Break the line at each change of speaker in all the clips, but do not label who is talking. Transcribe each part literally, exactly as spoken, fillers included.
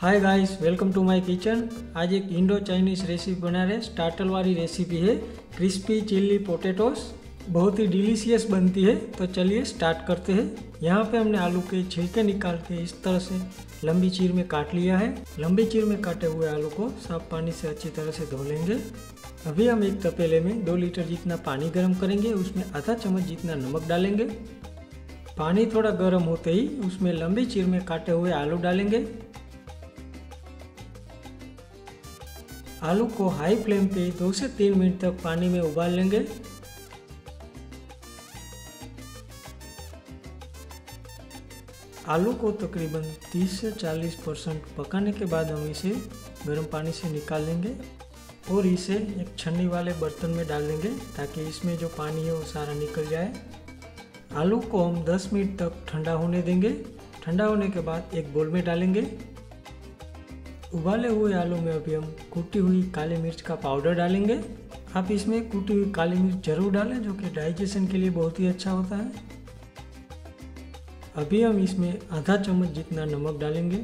Hi guys, welcome to my kitchen. आज एक Indo Chinese recipe बना रहे। स्टार्टर वाली रेसिपी है, क्रिस्पी चिल्ली पोटैटोस। बहुत ही डिलीशियस बनती है। तो चलिए स्टार्ट करते हैं। यहाँ पे हमने आलू के छिलके निकाल के इस तरह से लंबी चीर में काट लिया है। लंबी चीर में काटे हुए आलू को साफ पानी से अच्छी तरह से धो लेंगे। अभी हम एक तपेले में दो लीटर जितना पानी गर्म करेंगे। उसमें आधा चम्मच जितना नमक डालेंगे। पानी थोड़ा गर्म होते ही उसमें लंबी चीर में काटे हुए आलू डालेंगे। आलू को हाई फ्लेम पे दो से तीन मिनट तक पानी में उबाल लेंगे। आलू को तकरीबन तीस से चालीस परसेंट पकाने के बाद हम इसे गर्म पानी से निकाल लेंगे और इसे एक छन्नी वाले बर्तन में डाल देंगे ताकि इसमें जो पानी है वो सारा निकल जाए। आलू को हम दस मिनट तक ठंडा होने देंगे। ठंडा होने के बाद एक बोल में डालेंगे। उबाले हुए आलू में अभी हम कूटी हुई काली मिर्च का पाउडर डालेंगे। आप इसमें कूटी हुई काली मिर्च जरूर डालें, जो कि डाइजेशन के लिए बहुत ही अच्छा होता है। अभी हम इसमें आधा चम्मच जितना नमक डालेंगे।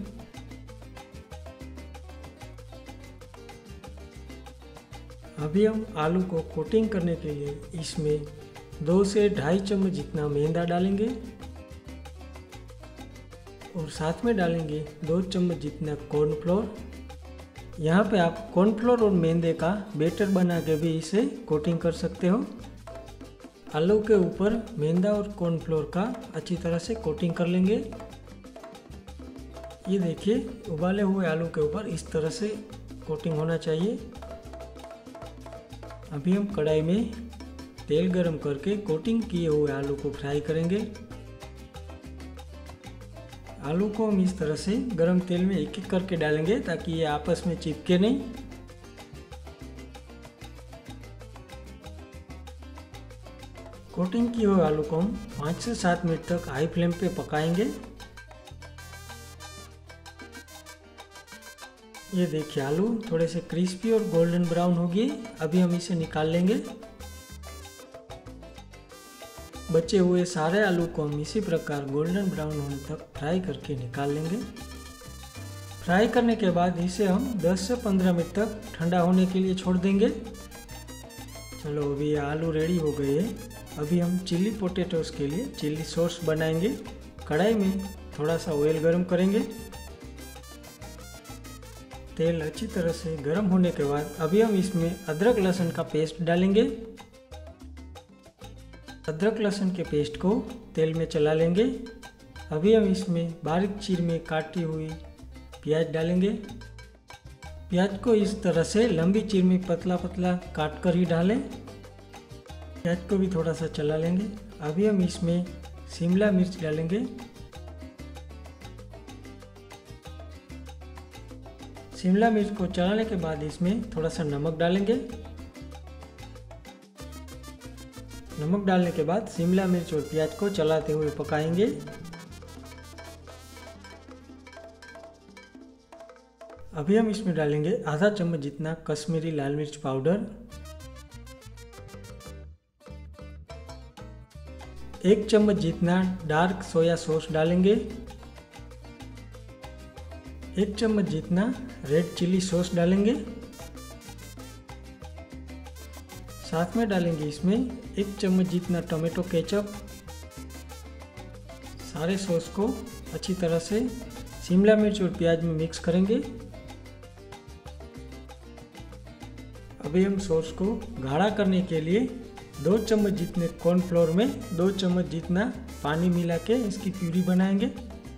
अभी हम आलू को कोटिंग करने के लिए इसमें दो से ढाई चम्मच जितना मैदा डालेंगे और साथ में डालेंगे दो चम्मच जितना कॉर्नफ्लोर। यहाँ पे आप कॉर्नफ्लोर और मैदे का बैटर बना के भी इसे कोटिंग कर सकते हो। आलू के ऊपर मैदा और कॉर्नफ्लोर का अच्छी तरह से कोटिंग कर लेंगे। ये देखिए, उबाले हुए आलू के ऊपर इस तरह से कोटिंग होना चाहिए। अभी हम कढ़ाई में तेल गरम करके कोटिंग किए हुए आलू को फ्राई करेंगे। आलू को हम इस तरह से गरम तेल में एक एक करके डालेंगे ताकि ये आपस में चिपके नहीं। कोटिंग किए हुए आलू को हम पाँच से सात मिनट तक हाई फ्लेम पे पकाएंगे। ये देखिए, आलू थोड़े से क्रिस्पी और गोल्डन ब्राउन हो गए। अभी हम इसे निकाल लेंगे। बचे हुए सारे आलू को हम इसी प्रकार गोल्डन ब्राउन होने तक फ्राई करके निकाल लेंगे। फ्राई करने के बाद इसे हम दस से पंद्रह मिनट तक ठंडा होने के लिए छोड़ देंगे। चलो, अभी ये आलू रेडी हो गए हैं। अभी हम चिल्ली पोटैटोस के लिए चिल्ली सॉस बनाएंगे। कढ़ाई में थोड़ा सा ऑयल गरम करेंगे। तेल अच्छी तरह से गरम होने के बाद अभी हम इसमें अदरक लहसुन का पेस्ट डालेंगे। अदरक लहसुन के पेस्ट को तेल में चला लेंगे। अभी हम इसमें बारीक चीर में काटी हुई प्याज डालेंगे। प्याज को इस तरह से लंबी चीर में पतला पतला काट कर ही डालें। प्याज को भी थोड़ा सा चला लेंगे। अभी हम इसमें शिमला मिर्च डालेंगे। शिमला मिर्च को चलाने के बाद इसमें थोड़ा सा नमक डालेंगे। नमक डालने के बाद शिमला मिर्च और प्याज को चलाते हुए पकाएंगे। अभी हम इसमें डालेंगे आधा चम्मच जितना कश्मीरी लाल मिर्च पाउडर, एक चम्मच जितना डार्क सोया सॉस डालेंगे, एक चम्मच जितना रेड चिली सॉस डालेंगे। साथ में डालेंगे इसमें एक चम्मच जितना टोमेटो केचप। सारे सॉस को अच्छी तरह से शिमला मिर्च और प्याज में मिक्स करेंगे। अभी हम सॉस को गाढ़ा करने के लिए दो चम्मच जितने कॉर्नफ्लोर में दो चम्मच जितना पानी मिला के इसकी प्यूरी बनाएंगे।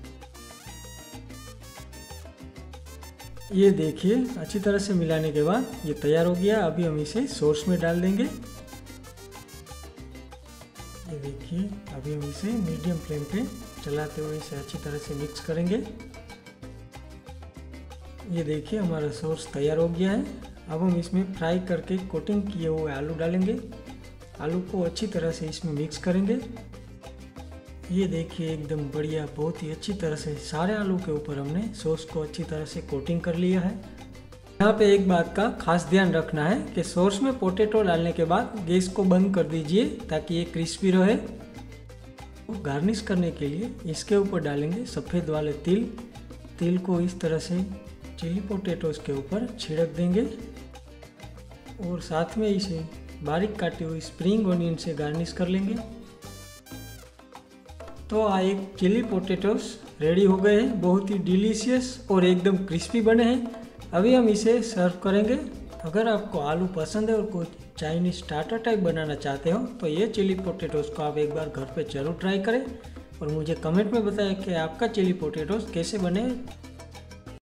ये देखिए, अच्छी तरह से मिलाने के बाद ये तैयार हो गया। अभी हम इसे सॉस में डाल देंगे। ये देखिए, अभी हम इसे मीडियम फ्लेम पे चलाते हुए इसे अच्छी तरह से मिक्स करेंगे। ये देखिए, हमारा सॉस तैयार हो गया है। अब हम इसमें फ्राई करके कोटिंग किए हुए आलू डालेंगे। आलू को अच्छी तरह से इसमें मिक्स करेंगे। ये देखिए, एकदम बढ़िया, बहुत ही अच्छी तरह से सारे आलू के ऊपर हमने सॉस को अच्छी तरह से कोटिंग कर लिया है। यहाँ पे एक बात का खास ध्यान रखना है कि सॉस में पोटैटो डालने के बाद गैस को बंद कर दीजिए ताकि ये क्रिस्पी रहे। गार्निश करने के लिए इसके ऊपर डालेंगे सफ़ेद वाले तिल। तेल को इस तरह से चिली पोटैटोस के ऊपर छिड़क देंगे और साथ में इसे बारीक काटी हुई स्प्रिंग ऑनियन से गार्निश कर लेंगे। तो आ एक चिली पोटैटोस रेडी हो गए हैं, बहुत ही डिलीशियस और एकदम क्रिस्पी बने हैं। अभी हम इसे सर्व करेंगे। अगर आपको आलू पसंद है और कोई चाइनीज स्टार्टर टाइप बनाना चाहते हो तो ये चिली पोटैटोस को आप एक बार घर पे ज़रूर ट्राई करें और मुझे कमेंट में बताएं कि आपका चिली पोटैटोस कैसे बने।